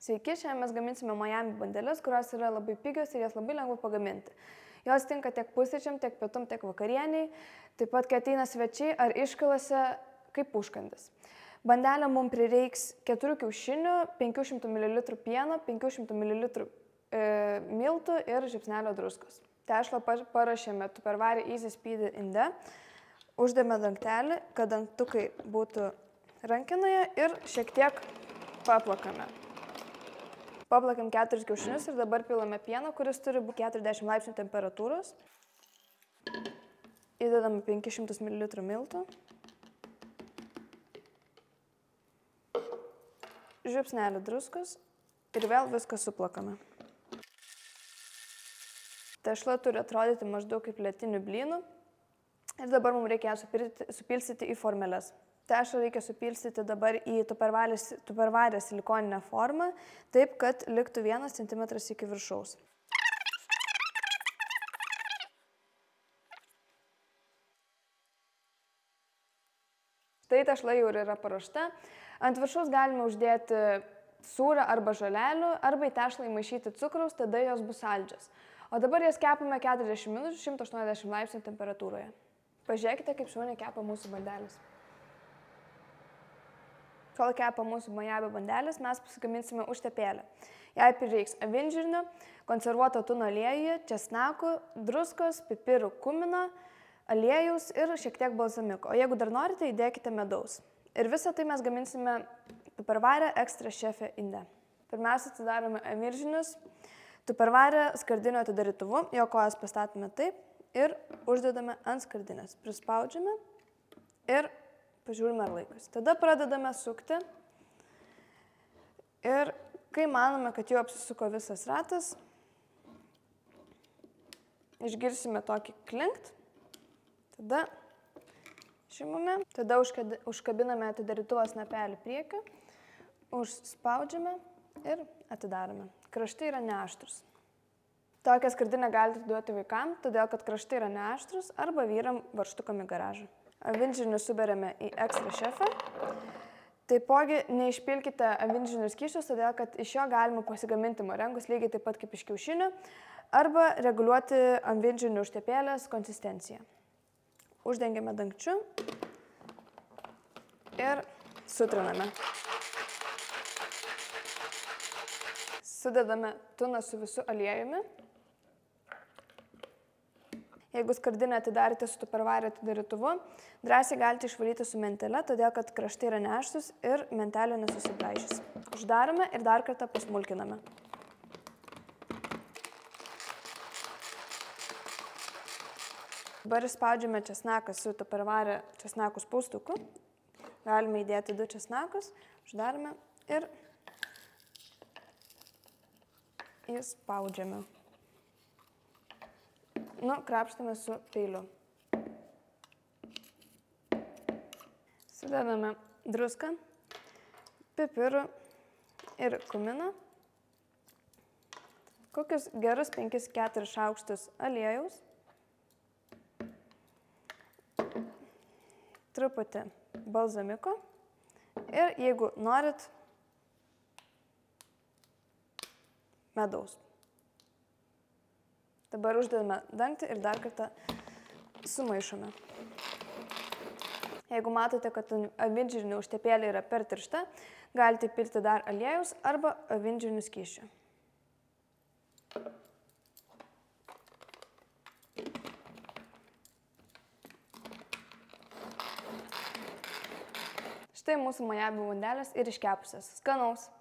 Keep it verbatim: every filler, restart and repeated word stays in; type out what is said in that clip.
Sveiki, šiandien mes gaminsime Miami bandeles, kurios yra labai pigios ir jas labai lengva pagaminti. Jos tinka tiek pusryčiam, tiek pietum, tiek vakarieniai, taip pat, kai ateina svečiai ar iškalose kaip užkandis. Bandelę mums prireiks keturių kiaušinių, penkių šimtų mililitrų pieno, penkių šimtų mililitrų e, miltų ir žiupsnelio druskos. Tešlą parašėme Tupperware Easy Speed inde, uždėme dangtelį, kad dangtukai būtų rankinoje ir šiek tiek paplakame. Paplakam keturis kiaušinius ir dabar pilame pieną, kuris turi būti keturiasdešimt laipsnių temperatūros. Įdedame penkis šimtus mililitrų miltų. Žiupsnelį druskos ir vėl viską suplakame. Tešla turi atrodyti maždaug kaip lietinių blynų ir dabar mums reikia supilstyti į formeles. Tešlą reikia supilstyti dabar į Tupperware silikoninę formą, taip, kad liktų vienas centimetras iki viršaus. Štai tešla jau yra paruošta. Ant viršaus galime uždėti sūrą arba žolelių, arba į tešlą įmaišyti cukraus, tada jos bus saldžios. O dabar jas kepame keturiasdešimt minučių šimto aštuoniasdešimt laipsnių temperatūroje. Pažiūrėkite, kaip šauniai kepa mūsų bandelės. Kol kepa mūsų Miami bandelės, mes pasigaminsime užtepėlę. Jai prireiks avinžirnių, konservuoto tuno aliejuje, česnakų, druskos, pipirų, kumino, aliejaus ir šiek tiek balzamiko. O jeigu dar norite, įdėkite medaus. Ir visą tai mes gaminsime Tupperware Extra Chef inde. Pirmiausia, atidarome avinžirnius Tupperware skardinio atidarytuvu, jo kojas pastatome taip ir uždedame ant skardinės. Prispaudžiame ir pažiūrime ar laikosi. Tada pradedame sukti ir kai manome, kad jau apsisuko visas ratas, išgirsime tokį klinkt, tada išimame, tada užkabiname atidarytuvo snapelį priekį, užspaudžiame ir atidarome. Kraštai yra neaštrus. Tokią skardinę galite duoti vaikams, todėl kad kraštai yra neaštrus arba vyram varžtukam į garažą. Avinžirnius suberiame į Extra Chefą. Taipogi neišpilkite avinžirnių skysčius, todėl kad iš jo galima pasigaminti morengus lygiai taip pat kaip iš kiaušinių arba reguliuoti avinžirnių užtepėlės konsistenciją. Uždengiame dangčiu ir sutriname. Sudedame tuną su visu aliejumi. Jeigu skardinę atidarėte su Tupperware atidarytuvu, drąsiai galite išvalyti su mentele, todėl kad kraštai yra neaštrūs ir mentelė nesusibraižys. Uždarome ir dar kartą pasmulkiname. Dabar įspaudžiame česnaką su Tupperware česnakų spaustuku. Galime įdėti du česnakus, uždarome ir įspaudžiame. Nu, krapštame su peiliu. Sudedame druską, pipirų ir kumino, kokius gerus penkis keturis šaukštus aliejaus, truputį balzamiko ir, jeigu norit, medaus. Dabar uždedame dangtį ir dar kartą sumaišome. Jeigu matote, kad avinžirnių užtepėlė yra per tiršta, galite pilti dar aliejaus arba avinžirnių skysčių. Štai mūsų Miami bandelės ir iškepusios. Skanaus!